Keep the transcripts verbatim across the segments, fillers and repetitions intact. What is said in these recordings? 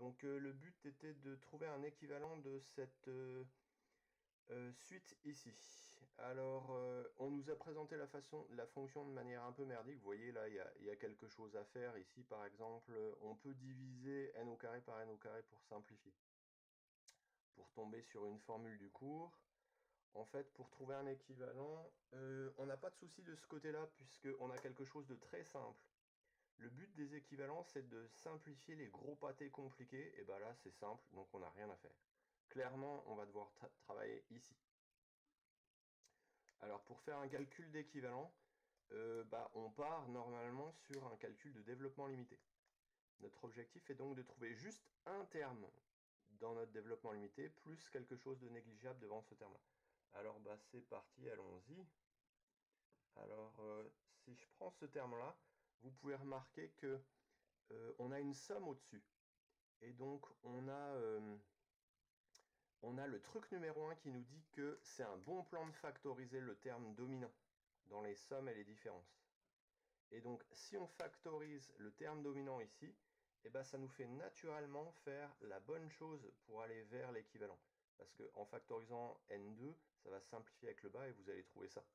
Donc euh, le but était de trouver un équivalent de cette euh, euh, suite ici. Alors euh, on nous a présenté la, façon, la fonction de manière un peu merdique. Vous voyez là il y a, y a quelque chose à faire. Ici par exemple on peut diviser n au carré par n au carré pour simplifier. Pour tomber sur une formule du cours. En fait, pour trouver un équivalent, euh, on n'a pas de souci de ce côté-là, puisqu'on a quelque chose de très simple. Le but des équivalents, c'est de simplifier les gros pâtés compliqués, et bien là, c'est simple, donc on n'a rien à faire. Clairement, on va devoir tra travailler ici. Alors, pour faire un calcul d'équivalent, euh, bah, on part normalement sur un calcul de développement limité. Notre objectif est donc de trouver juste un terme dans notre développement limité, plus quelque chose de négligeable devant ce terme-là. Alors bah c'est parti, allons-y. Alors euh, si je prends ce terme-là, vous pouvez remarquer que euh, on a une somme au-dessus. Et donc on a, euh, on a le truc numéro un qui nous dit que c'est un bon plan de factoriser le terme dominant dans les sommes et les différences. Et donc si on factorise le terme dominant ici, eh ben, ça nous fait naturellement faire la bonne chose pour aller vers l'équivalent. Parce qu'en factorisant n deux, ça va simplifier avec le bas et vous allez trouver ça.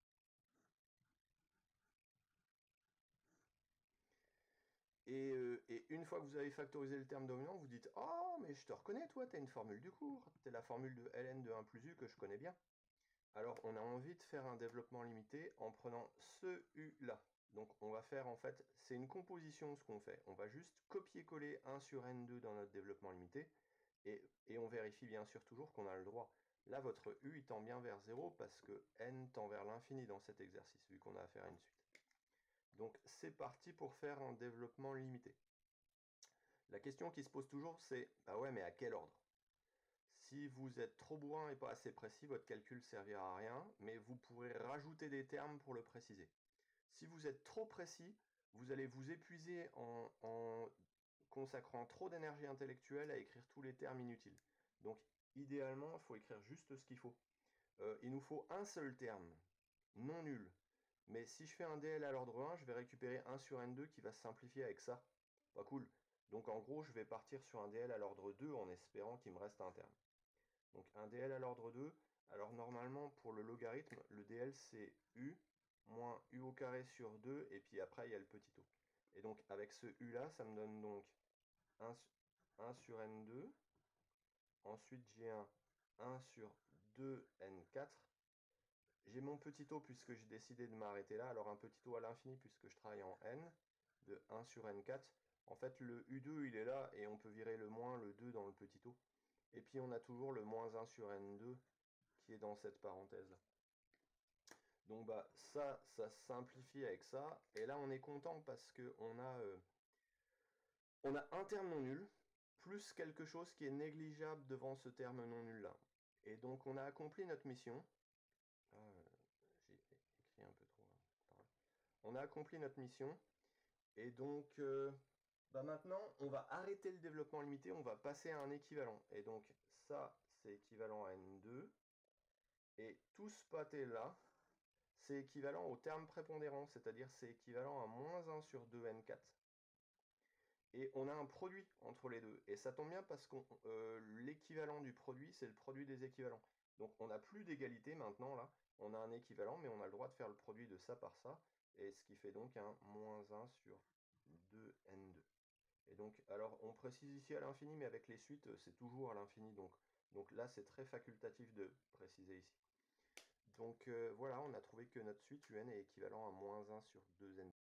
Et, euh, et une fois que vous avez factorisé le terme dominant, vous dites « Oh, mais je te reconnais, toi, t'as une formule du cours. T'as la formule de ln de un plus u que je connais bien. » Alors, on a envie de faire un développement limité en prenant ce u-là. Donc, on va faire, en fait, c'est une composition ce qu'on fait. On va juste copier-coller un sur n deux dans notre développement limité. Et, et on vérifie bien sûr toujours qu'on a le droit. Là, votre u, il tend bien vers zéro parce que n tend vers l'infini dans cet exercice, vu qu'on a affaire à une suite. Donc, c'est parti pour faire un développement limité. La question qui se pose toujours, c'est « Bah ouais, mais à quel ordre ?» Si vous êtes trop bourrin et pas assez précis, votre calcul ne servira à rien, mais vous pourrez rajouter des termes pour le préciser. Si vous êtes trop précis, vous allez vous épuiser en, en consacrant trop d'énergie intellectuelle à écrire tous les termes inutiles. Donc, idéalement, il faut écrire juste ce qu'il faut. Euh, il nous faut un seul terme, non nul. Mais si je fais un D L à l'ordre un, je vais récupérer un sur n deux qui va se simplifier avec ça. Pas cool. Donc en gros, je vais partir sur un D L à l'ordre deux en espérant qu'il me reste un terme. Donc un D L à l'ordre deux, alors normalement pour le logarithme, le D L c'est u moins u au carré sur deux, et puis après il y a le petit o. Et donc avec ce u là, ça me donne donc un, un sur n deux, ensuite j'ai un un sur deux n quatre, j'ai mon petit o puisque j'ai décidé de m'arrêter là, alors un petit o à l'infini puisque je travaille en n, de un sur n quatre. En fait, le u deux, il est là, et on peut virer le moins, le deux dans le petit o. Et puis on a toujours le moins un sur n deux qui est dans cette parenthèse-là. Donc bah ça, ça simplifie avec ça. Et là, on est content parce qu'on a, euh, on a un terme non nul, plus quelque chose qui est négligeable devant ce terme non nul-là. Et donc on a accompli notre mission. Ah, j'ai écrit un peu trop. Hein. On a accompli notre mission. Et donc, euh, bah maintenant, on va arrêter le développement limité, on va passer à un équivalent. Et donc, ça, c'est équivalent à n deux. Et tout ce pâté-là, c'est équivalent au terme prépondérant, c'est-à-dire c'est équivalent à moins un sur deux n quatre. Et on a un produit entre les deux. Et ça tombe bien parce que euh, l'équivalent du produit, c'est le produit des équivalents. Donc on n'a plus d'égalité maintenant, là. On a un équivalent, mais on a le droit de faire le produit de ça par ça. Et ce qui fait donc un moins un sur deux n deux. Et donc, alors on précise ici à l'infini, mais avec les suites, c'est toujours à l'infini. Donc, donc là, c'est très facultatif de préciser ici. Donc euh, voilà, on a trouvé que notre suite un est équivalent à moins un sur deux n.